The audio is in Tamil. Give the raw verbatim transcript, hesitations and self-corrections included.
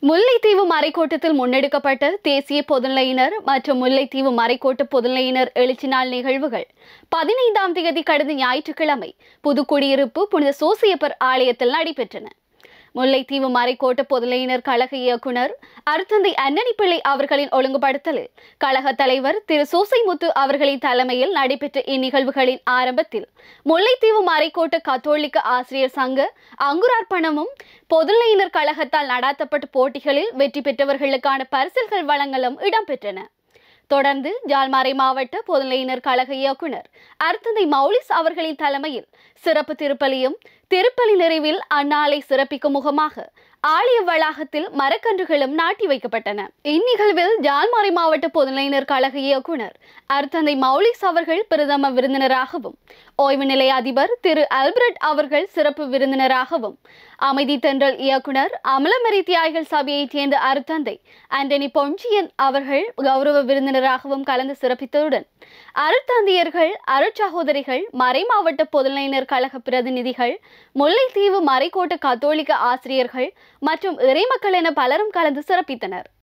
முல்லைத்தீவு மறைக்கோட்டத்தில் முன்னெடுக்கப்பட்ட தேசிய பொதுநிலையினர் மற்றும் முல்லைத்தீவு மறைக்கோட்ட பொதுநிலையினர் எழுச்சி நாள் நிகழ்வுகள் பதினைந்தாம் தேதி கடந்த ஞாயிற்றுக்கிழமை புதுக்குடியிருப்பு புனித சோசியப்பர் ஆலயத்தில் நடைபெற்றன. முல்லைத்தீவு மறைக்கோட்ட பொதுநிலையினர் கழக இயக்குனர் அருத்தந்தை அன்னனி பிள்ளை அவர்களின் ஒழுங்குபடுத்தலில் கழக தலைவர் திரு சோசைமுத்து அவர்களின் தலைமையில் நடைபெற்ற இந்நிகழ்வுகளின் ஆரம்பத்தில் முல்லைத்தீவு மறைக்கோட்ட கத்தோலிக்க ஆசிரியர் சங்க அங்குரார்ப்பணமும் பொதுநிலையினர் கழகத்தால் நடாத்தப்பட்ட போட்டிகளில் வெற்றி பெற்றவர்களுக்கான பரிசில்கள் வழங்கலும் இடம்பெற்றன. தொடர்ந்து ஜாழ்மறை மாவட்ட பொதுநிலையினர் கழக இயக்குனர் அருத்தந்தை மௌலிஸ் அவர்களின் தலைமையில் சிறப்பு திருப்பலியும் திருப்பலி நிறைவில் அந்நாளை சிறப்பிக்கும் முகமாக ஆலய வளாகத்தில் மரக்கன்றுகளும் நாட்டி வைக்கப்பட்டன. இந்நிகழ்வில் ஜாழ்மறை மாவட்ட பொதுநிலையினர் கழக இயக்குனர் அருத்தந்தை மௌலிஸ் அவர்கள் பிரதம விருந்தினராகவும் ஓய்வு நிலைய அதிபர் திரு அல்பர்ட் அவர்கள் சிறப்பு விருந்தினராகவும் அமைதி தென்றல் இயக்குனர் அமலமரி தியாகிகள் சபையைச் சேர்ந்த அருத்தந்தை ஆண்டனி பொன்சியன் அவர்கள் கௌரவ விருந்தினராகவும் கலந்து சிறப்பித்ததுடன் அருத்தந்தையர்கள் அருட்சகோதரிகள் மறை மாவட்ட பொதுநிலையினர் கழக பிரதிநிதிகள் முல்லைத்தீவு மறைக்கோட்ட கத்தோலிக்க ஆசிரியர்கள் மற்றும் இறைமக்கள் என பலரும் கலந்து சிறப்பித்தனர்.